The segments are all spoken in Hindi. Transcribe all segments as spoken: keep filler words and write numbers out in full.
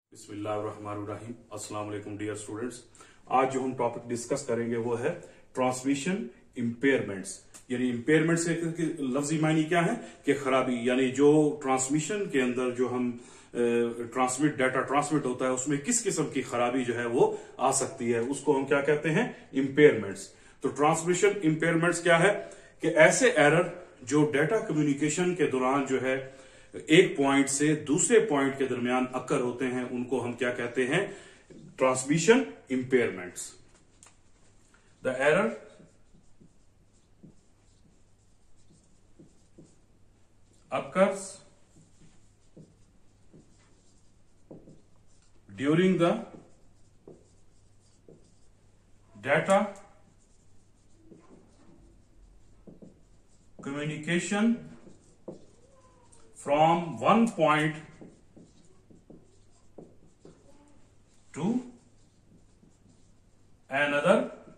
बिस्मिल्लाहिर्रहमानिर्रहीम। अस्सलाम वालेकुम डियर स्टूडेंट्स। आज जो हम टॉपिक डिस्कस करेंगे वो है ट्रांसमिशन इम्पेयरमेंट्स। यानी इम्पेयरमेंट से लफ्जी मायने क्या है कि खराबी, यानी जो ट्रांसमिशन के अंदर जो हम ट्रांसमिट डाटा ट्रांसमिट होता है उसमें किस किस्म की खराबी जो है वो आ सकती है, उसको हम क्या कहते हैं, इम्पेयरमेंट्स। तो ट्रांसमिशन इम्पेयरमेंट्स क्या है कि ऐसे एरर जो डाटा कम्युनिकेशन के दौरान जो है एक पॉइंट से दूसरे पॉइंट के दरमियान अक्कर होते हैं, उनको हम क्या कहते हैं, transmission impairments. The error occurs during the data communication from one point to another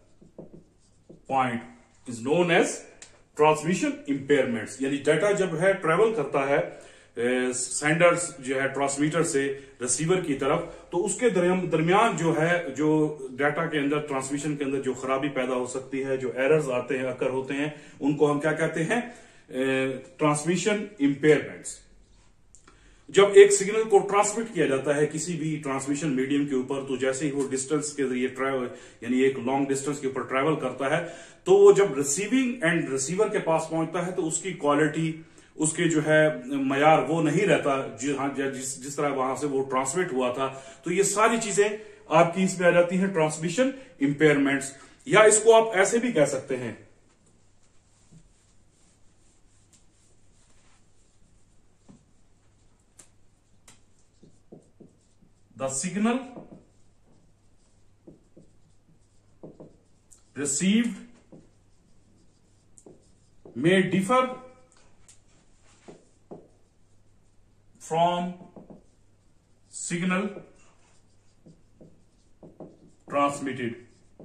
point is known as transmission impairments. यानी डाटा जब है ट्रेवल करता है सेंडर्स जो है ट्रांसमीटर से रिसीवर की तरफ, तो उसके दरमियान जो है जो डाटा के अंदर ट्रांसमिशन के अंदर जो खराबी पैदा हो सकती है, जो एरर्स आते हैं, अकर होते हैं, उनको हम क्या कहते हैं, ट्रांसमिशन इम्पेयरमेंट्स। जब एक सिग्नल को ट्रांसमिट किया जाता है किसी भी ट्रांसमिशन मीडियम के ऊपर, तो जैसे ही वो डिस्टेंस के जरिए ट्रैवल यानी एक लॉन्ग डिस्टेंस के ऊपर ट्रैवल करता है, तो वो जब रिसीविंग एंड रिसीवर के पास पहुंचता है तो उसकी क्वालिटी, उसके जो है मयार वो नहीं रहता जिस जिस तरह वहां से वो ट्रांसमिट हुआ था। तो ये सारी चीजें आपकी इसमें आ जाती हैं ट्रांसमिशन इम्पेयरमेंट्स, या इसको आप ऐसे भी कह सकते हैं, the signal received may differ from signal transmitted।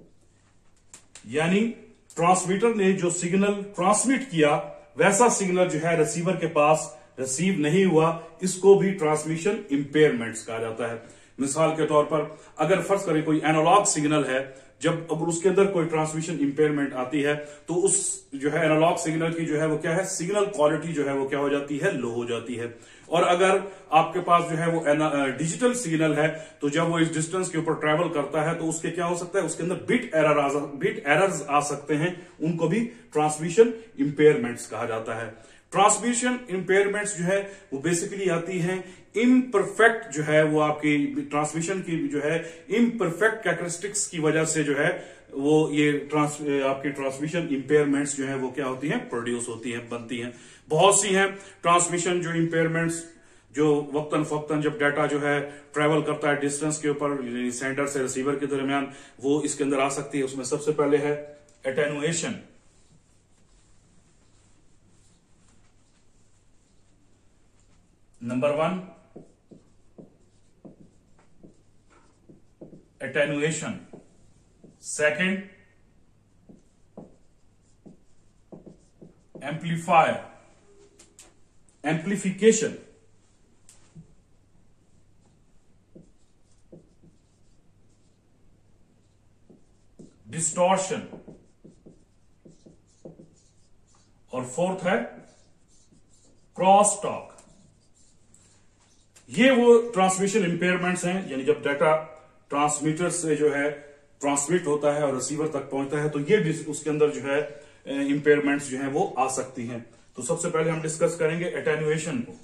यानी ट्रांसमीटर ने जो सिग्नल ट्रांसमिट किया वैसा सिग्नल जो है रिसीवर के पास रिसीव नहीं हुआ, इसको भी ट्रांसमिशन इम्पेयरमेंट्स कहा जाता है। मिसाल के तौर पर अगर फर्ज करें कोई एनालॉग सिग्नल है, जब अब उसके अंदर कोई ट्रांसमिशन इम्पेयरमेंट आती है तो उस जो है एनालॉग सिग्नल की जो है वो क्या है, सिग्नल क्वालिटी जो है वो क्या हो जाती है, लो हो जाती है। और अगर आपके पास जो है वो डिजिटल सिग्नल है, तो जब वो इस डिस्टेंस के ऊपर ट्रेवल करता है तो उसके क्या हो सकता है, उसके अंदर बिट एरर आ बिट एरर्स आ सकते हैं, उनको भी ट्रांसमिशन इम्पेयरमेंट्स कहा जाता है। ट्रांसमिशन इम्पेयरमेंट्स जो है वो बेसिकली आती हैं इम्परफेक्ट जो है वो आपकी ट्रांसमिशन की जो है इम्परफेक्ट कैरेक्टरिस्टिक्स की वजह से जो है वो ये ट्रांस आपकी ट्रांसमिशन इम्पेयरमेंट्स जो है वो क्या होती हैं, प्रोड्यूस होती हैं, बनती हैं। बहुत सी हैं ट्रांसमिशन जो इम्पेयरमेंट्स जो वक्तन फक्तन जब डाटा जो है ट्रेवल करता है डिस्टेंस के ऊपर सेंडर से रिसीवर के दरमियान, वो इसके अंदर आ सकती है। उसमें सबसे पहले है attenuation. Number one, attenuation. Second, amplifier, amplification. Distortion. और फोर्थ है क्रॉस टॉक। ये वो ट्रांसमिशन इम्पेयरमेंट्स हैं, यानी जब डाटा ट्रांसमीटर से जो है ट्रांसमिट होता है और रिसीवर तक पहुंचता है तो ये उसके अंदर जो है इम्पेयरमेंट्स जो है वो आ सकती हैं। तो सबसे पहले हम डिस्कस करेंगे एटेन्युएशन को।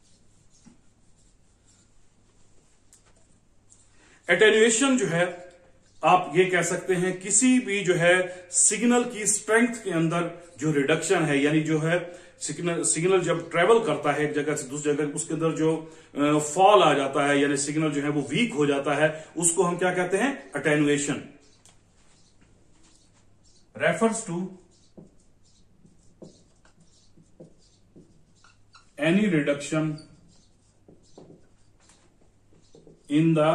एटेन्युएशन जो है आप ये कह सकते हैं किसी भी जो है सिग्नल की स्ट्रेंथ के अंदर जो रिडक्शन है, यानी जो है सिग्नल सिग्नल जब ट्रेवल करता है एक जगह से दूसरी जगह, उसके अंदर जो फॉल आ जाता है, यानी सिग्नल जो है वो वीक हो जाता है, उसको हम क्या कहते हैं, attenuation. Refers to any reduction in the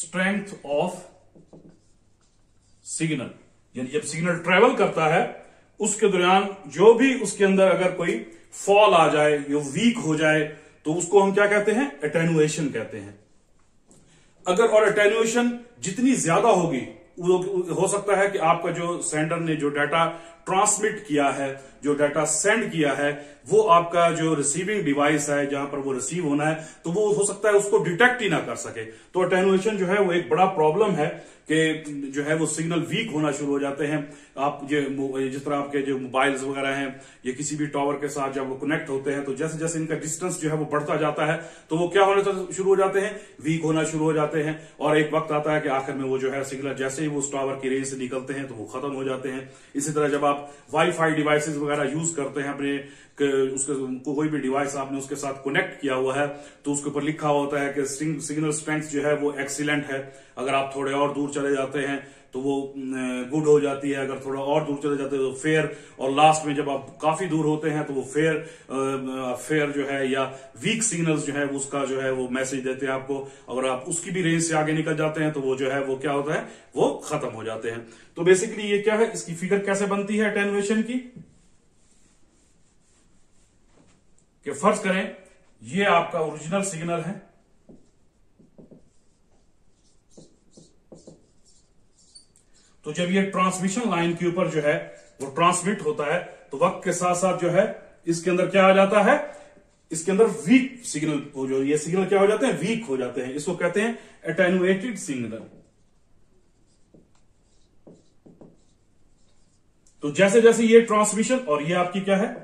strength of signal, यानी जब सिग्नल ट्रेवल करता है उसके दौरान जो भी उसके अंदर अगर कोई फॉल आ जाए, यो वीक हो जाए, तो उसको हम क्या कहते हैं? एटेनुएशन कहते हैं। अगर और एटेनुएशन जितनी ज्यादा होगी, हो सकता है कि आपका जो सेंडर ने जो डाटा ट्रांसमिट किया है, जो डाटा सेंड किया है, वो आपका जो रिसीविंग डिवाइस है जहां पर वो रिसीव होना है, तो वो हो सकता है उसको डिटेक्ट ही ना कर सके। तो अटेनुएशन जो है वो एक बड़ा प्रॉब्लम है कि जो है वो सिग्नल वीक होना शुरू हो जाते हैं। आप जो जिस तरह आपके जो मोबाइल्स वगैरह हैं, ये किसी भी टावर के साथ जब वो कनेक्ट होते हैं, तो जैसे जैसे इनका डिस्टेंस जो है वो बढ़ता जाता है, तो वो क्या होने शुरू हो जाते हैं? वीक होना शुरू हो जाते हैं। और एक वक्त आता है कि आखिर में वो जो है सिग्नल जैसे ही वो उस टावर की रेंज से निकलते हैं तो वो खत्म हो जाते हैं। इसी तरह जब आप वाईफाई डिवाइसेस वगैरह यूज करते हैं, अपने उसके कोई भी डिवाइस आपने उसके साथ कनेक्ट किया हुआ है, तो उसके ऊपर लिखा होता है कि सिग्नल स्ट्रेंथ जो है वो एक्सीलेंट है। अगर आप थोड़े और दूर चले जाते हैं तो वो गुड हो जाती है, अगर थोड़ा और दूर चले जाते हैं तो फेयर, और लास्ट में जब आप काफी दूर होते हैं तो वो फेयर फेयर जो है या वीक सिग्नल्स जो है उसका जो है वो मैसेज देते हैं आपको। अगर आप उसकी भी रेंज से आगे निकल जाते हैं तो वो जो है वो क्या होता है? वो खत्म हो जाते हैं। तो बेसिकली ये क्या है, इसकी फिगर कैसे बनती है एटेनुएशन की? कि फर्ज करें ये आपका ओरिजिनल सिग्नल है, तो जब ये ट्रांसमिशन लाइन के ऊपर जो है वो ट्रांसमिट होता है, तो वक्त के साथ साथ जो है इसके अंदर क्या आ जाता है? इसके अंदर वीक सिग्नल हो, जो ये सिग्नल क्या हो जाते हैं? वीक हो जाते हैं। इसको कहते हैं एटेनुएटेड सिग्नल। तो जैसे जैसे ये ट्रांसमिशन, और ये आपकी क्या है?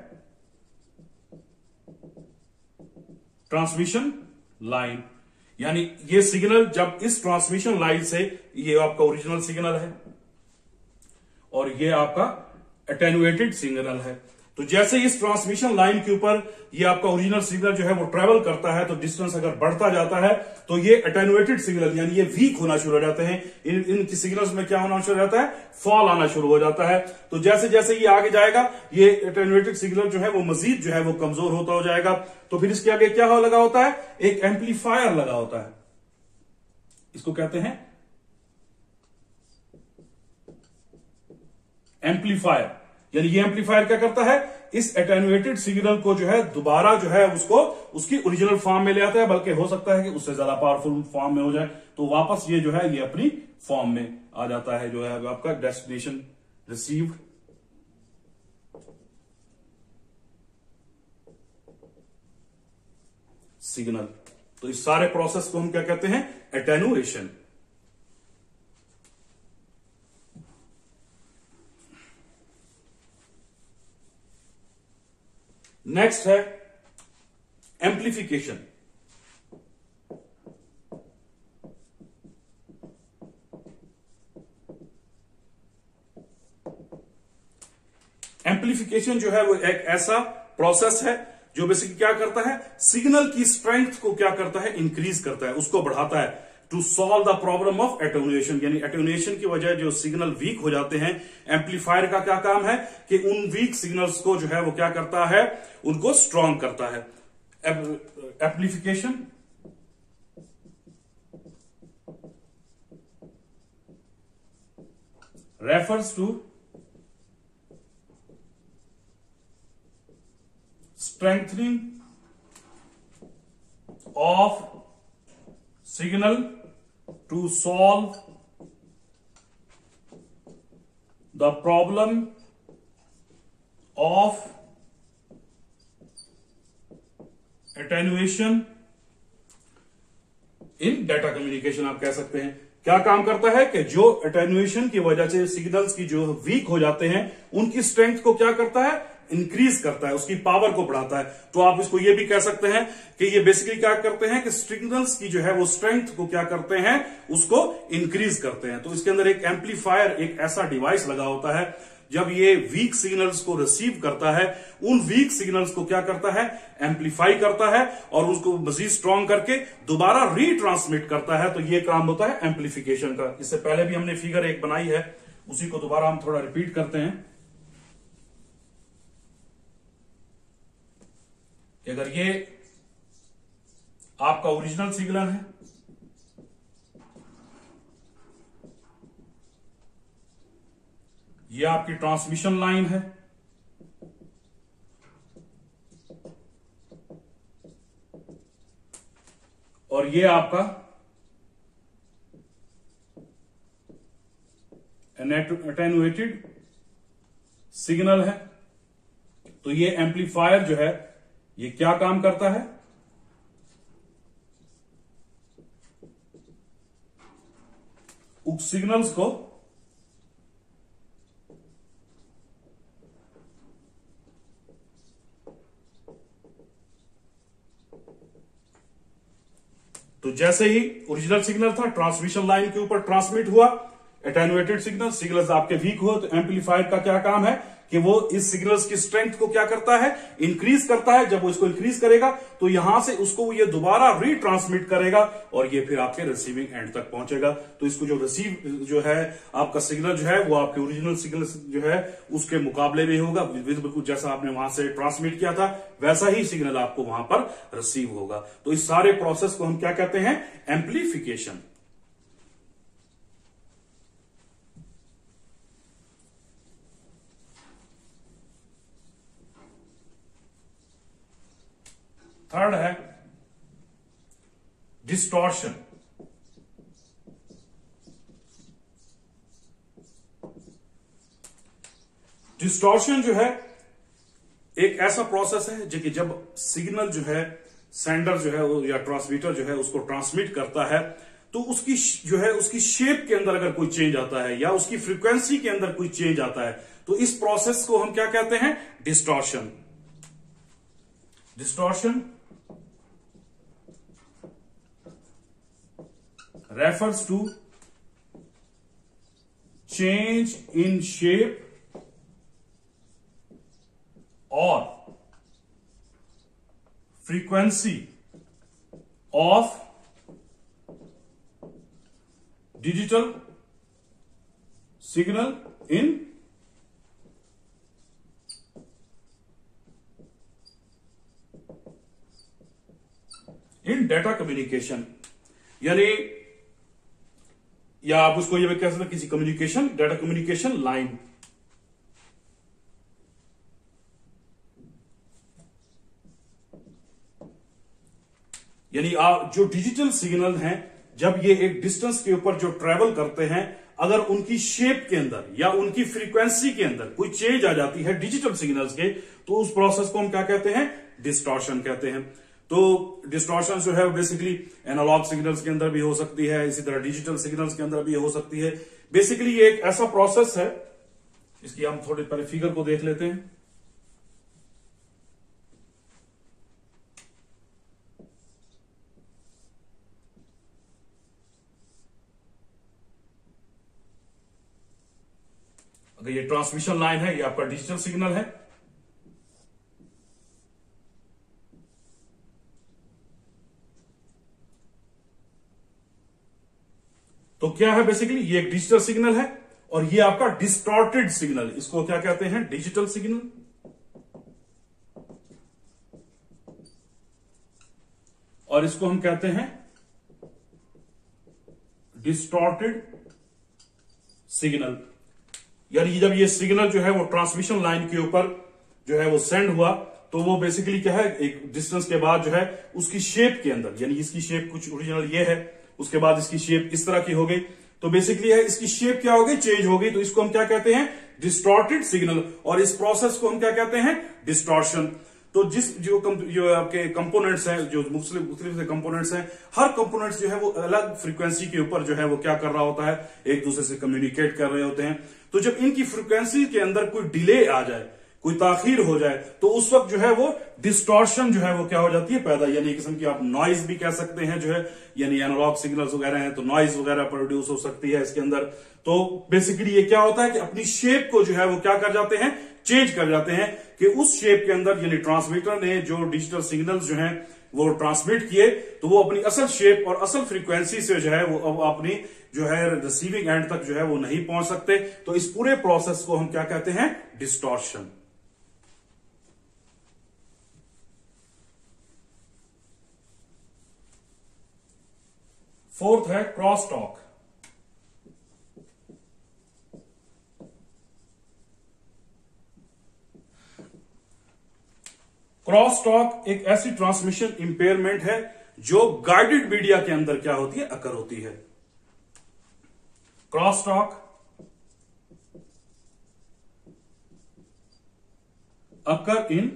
Transmission line. यानी ये सिग्नल जब इस ट्रांसमिशन लाइन से, ये आपका ओरिजिनल सिग्नल है और ये आपका एटेनुएटेड सिग्नल है, तो जैसे इस ट्रांसमिशन लाइन के ऊपर ये आपका ओरिजिनल सिग्नल जो है वो ट्रेवल करता है, तो डिस्टेंस अगर बढ़ता जाता है तो ये एटेनुएटेड सिग्नल यानी ये वीक होना शुरू हो जाते हैं। इन इन सिग्नल्स में क्या होना शुरू हो जाता है? फॉल आना शुरू हो जाता है। तो जैसे जैसे ये आगे जाएगा, ये एटेनुएटेड सिग्नल जो है वो मजीद जो है वो कमजोर होता हो जाएगा। तो फिर इसके आगे क्या लगा होता है? एक एम्पलीफायर लगा होता है। इसको कहते हैं एम्पलीफायर। यानी ये एम्पलीफायर क्या करता है? इस एटेनुएटेड सिग्नल को जो है दोबारा जो है उसको उसकी ओरिजिनल फॉर्म में ले आता है, बल्कि हो सकता है कि उससे ज्यादा पावरफुल फॉर्म में हो जाए, तो वापस ये जो है ये अपनी फॉर्म में आ जाता है, जो है आपका डेस्टिनेशन रिसीव्ड सिग्नल। तो इस सारे प्रोसेस को हम क्या कहते हैं? एटेनुएशन। नेक्स्ट है एम्प्लीफिकेशन। एम्प्लीफिकेशन जो है वो एक ऐसा प्रोसेस है जो बेसिकली क्या करता है? सिग्नल की स्ट्रेंथ को क्या करता है? इंक्रीज करता है, उसको बढ़ाता है, to solve the problem of attenuation. यानी एटेनुएशन की वजह जो सिग्नल वीक हो जाते हैं, एम्पलीफायर का क्या काम है कि उन वीक सिग्नल्स को जो है वो क्या करता है? उनको स्ट्रांग करता है। Amplification refers to strengthening of signal to solve the problem of attenuation in data communication। आप कह सकते हैं क्या काम करता है कि जो अटेन्युएशन की वजह से सिग्नल्स की जो वीक हो जाते हैं उनकी स्ट्रेंथ को क्या करता है? इंक्रीज करता है, उसकी पावर को बढ़ाता है। तो आप इसको ये भी कह सकते हैं कि ये बेसिकली क्या करते हैं कि सिग्नल्स की जो है वो स्ट्रेंथ को क्या करते हैं? उसको इंक्रीज करते हैं। तो इसके अंदर एक एम्पलीफायर, एक ऐसा डिवाइस लगा होता है, जब ये वीक सिग्नल्स को रिसीव करता है, उन वीक सिग्नल्स को क्या करता है? एम्पलीफाई करता है और उसको मजीद स्ट्रांग करके दोबारा रीट्रांसमिट करता है। तो ये काम होता है एम्पलीफिकेशन का। इससे पहले भी हमने फिगर एक बनाई है, उसी को दोबारा हम थोड़ा रिपीट करते हैं कि अगर ये आपका ओरिजिनल सिग्नल है, ये आपकी ट्रांसमिशन लाइन है, और ये आपका एटेन्युएटेड सिग्नल है। तो ये एम्पलीफायर जो है ये क्या काम करता है, उस सिग्नल्स को तो जैसे ही ओरिजिनल सिग्नल था ट्रांसमिशन लाइन के ऊपर ट्रांसमिट हुआ, एटेन्युएटेड सिग्नल, सिग्नल्स आपके वीक हो, तो एम्पलीफायर का क्या काम है कि वो इस सिग्नल्स की स्ट्रेंथ को क्या करता है, इंक्रीज करता है। जब वो इसको इंक्रीज करेगा तो यहां से उसको ये दोबारा रीट्रांसमिट करेगा और ये फिर आपके रिसीविंग एंड तक पहुंचेगा। तो इसको जो रिसीव जो है आपका सिग्नल जो है वो आपके ओरिजिनल सिग्नल जो है उसके मुकाबले में होगा, बिल्कुल जैसा आपने वहां से ट्रांसमिट किया था वैसा ही सिग्नल आपको वहां पर रिसीव होगा। तो इस सारे प्रोसेस को हम क्या कहते हैं, एम्पलीफिकेशन। थर्ड है डिस्टॉर्शन। डिस्टॉर्शन जो है एक ऐसा प्रोसेस है जो कि जब सिग्नल जो है सेंडर जो है या ट्रांसमीटर जो है उसको ट्रांसमिट करता है तो उसकी जो है उसकी शेप के अंदर अगर कोई चेंज आता है या उसकी फ्रीक्वेंसी के अंदर कोई चेंज आता है तो इस प्रोसेस को हम क्या कहते हैं, distortion. Distortion refers to change in shape or frequency of digital signal in in data communication। यानी या आप उसको ये कह सकते हैं किसी कम्युनिकेशन, डाटा कम्युनिकेशन लाइन। यानी आप जो डिजिटल सिग्नल हैं जब ये एक डिस्टेंस के ऊपर जो ट्रेवल करते हैं, अगर उनकी शेप के अंदर या उनकी फ्रीक्वेंसी के अंदर कोई चेंज आ जाती है डिजिटल सिग्नल्स के, तो उस प्रोसेस को हम क्या कहते हैं, डिस्टॉर्शन कहते हैं। तो डिस्टॉर्शन जो है बेसिकली एनालॉग सिग्नल्स के अंदर भी हो सकती है, इसी तरह डिजिटल सिग्नल्स के अंदर भी हो सकती है। बेसिकली ये एक ऐसा प्रोसेस है, इसकी हम थोड़े पहले फिगर को देख लेते हैं। अगर ये ट्रांसमिशन लाइन है, ये आपका डिजिटल सिग्नल है, तो क्या है बेसिकली ये एक डिजिटल सिग्नल है और ये आपका डिस्टॉर्टेड सिग्नल, इसको क्या कहते हैं, डिजिटल सिग्नल। और इसको हम कहते हैं डिस्टॉर्टेड सिग्नल। यानी जब ये सिग्नल जो है वो ट्रांसमिशन लाइन के ऊपर जो है वो सेंड हुआ तो वो बेसिकली क्या है, एक डिस्टेंस के बाद जो है उसकी शेप के अंदर, यानी इसकी शेप कुछ ओरिजिनल ये है, उसके बाद इसकी शेप इस तरह की हो गई, तो बेसिकली है इसकी शेप क्या हो गई, चेंज हो गई, तो इसको हम क्या कहते हैं, डिस्टॉर्टेड सिग्नल। और इस प्रोसेस को हम क्या कहते हैं, डिस्टॉर्शन। तो जिस जो कम, जो आपके कंपोनेंट्स हैं, जो मुख्तलिफ मुख्तलिफ से कंपोनेंट्स हैं, हर कंपोनेंट्स जो है वो अलग फ्रीक्वेंसी के ऊपर जो है वो क्या कर रहा होता है, एक दूसरे से कम्युनिकेट कर रहे होते हैं। तो जब इनकी फ्रीक्वेंसी के अंदर कोई डिले आ जाए, कोई ताखीर हो जाए, तो उस वक्त जो है वो डिस्टॉर्शन जो है वो क्या हो जाती है, पैदा। यानी एक किस्म की आप नॉइज भी कह सकते हैं जो है, यानी एनालॉग सिग्नल्स वगैरह हैं तो नॉइज वगैरह प्रोड्यूस हो सकती है इसके अंदर। तो बेसिकली ये क्या होता है कि अपनी शेप को जो है वो क्या कर जाते हैं, चेंज कर जाते हैं, कि उस शेप के अंदर यानी ट्रांसमीटर ने जो डिजिटल सिग्नल्स जो हैं वो ट्रांसमिट किए, तो वो अपनी असल शेप और असल फ्रीक्वेंसी से जो है वो अब अपनी जो है रिसीविंग एंड तक जो है वो नहीं पहुंच सकते। तो इस पूरे प्रोसेस को हम क्या कहते हैं, डिस्टॉर्शन। फोर्थ है क्रॉस टॉक। क्रॉस टॉक एक ऐसी ट्रांसमिशन इंपेयरमेंट है जो गाइडेड मीडिया के अंदर क्या होती है, अकर होती है। Cross talk occur in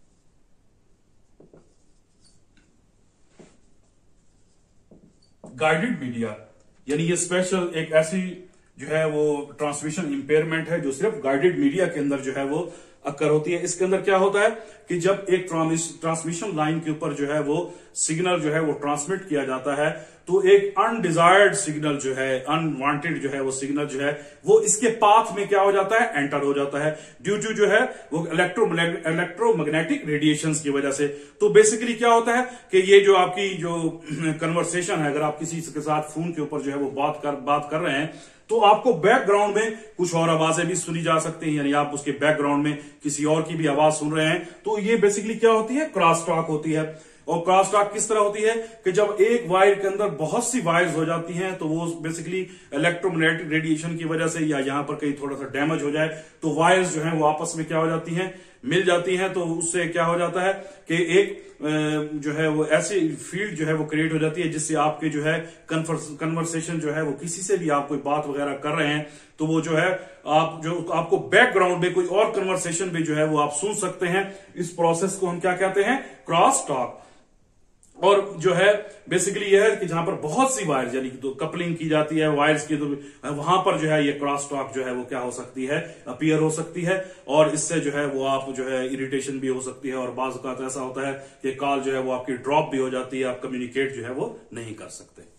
guided media, यानी ये स्पेशल एक ऐसी जो है वो ट्रांसमिशन इंपेयरमेंट है जो सिर्फ गाइडेड मीडिया के अंदर जो है वो अकर होती है। इसके अंदर क्या होता है कि जब एक ट्रांसमिशन लाइन के ऊपर जो है वो सिग्नल जो है वो ट्रांसमिट किया जाता है, तो एक अनडिजायर्ड सिग्नल जो है, अनवांटेड जो है वो सिग्नल जो है वो इसके पाथ में क्या हो जाता है, एंटर हो जाता है, ड्यू टू जो है वो इलेक्ट्रो इलेक्ट्रोमैग्नेटिक रेडिएशंस की वजह से। तो बेसिकली क्या होता है कि ये जो आपकी जो कन्वर्सेशन है, अगर आप किसी के साथ फोन के ऊपर जो है वो बात कर बात कर रहे हैं, तो आपको बैकग्राउंड में कुछ और आवाजें भी सुनी जा सकती हैं, यानी आप उसके बैकग्राउंड में किसी और की भी आवाज सुन रहे हैं। तो ये बेसिकली क्या होती है, क्रॉस टॉक होती है। और क्रॉस टॉक किस तरह होती है कि जब एक वायर के अंदर बहुत सी वायर्स हो जाती हैं, तो वो बेसिकली इलेक्ट्रोमैग्नेटिक रेडिएशन की वजह से या यहां पर कहीं थोड़ा सा डैमेज हो जाए तो वायर्स जो हैं वो आपस में क्या हो जाती हैं, मिल जाती हैं। तो उससे क्या हो जाता है कि एक जो है वो ऐसी फील्ड जो है वो क्रिएट हो जाती है जिससे आपके जो है कन्वर्सेशन जो है वो किसी से भी आप कोई बात वगैरह कर रहे हैं तो वो जो है आप जो आपको बैकग्राउंड में कोई और कन्वर्सेशन भी जो है वो आप सुन सकते हैं। इस प्रोसेस को हम क्या कहते हैं, क्रॉस टॉक। और जो है बेसिकली यह है कि जहां पर बहुत सी वायर्स यानी कि तो कपलिंग की जाती है वायर्स की, तो वहां पर जो है ये क्रॉस टॉक जो है वो क्या हो सकती है, अपीयर हो सकती है। और इससे जो है वो आप जो है इरिटेशन भी हो सकती है, और बाज़ औक़ात ऐसा होता है कि कॉल जो है वो आपकी ड्रॉप भी हो जाती है, आप कम्युनिकेट जो है वो नहीं कर सकते।